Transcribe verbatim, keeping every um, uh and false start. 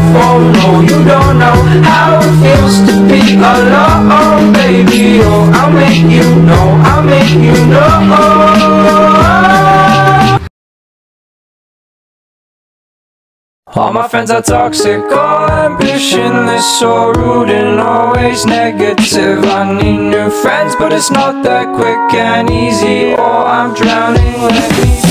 before. No, you don't know how it feels to be alone, baby. Oh, I'll make you know, I'll make you know. All my friends are toxic, all ambitionless, so rude and always negative. I need new friends, but it's not that quick and easy. Oh, I'm drowning, let me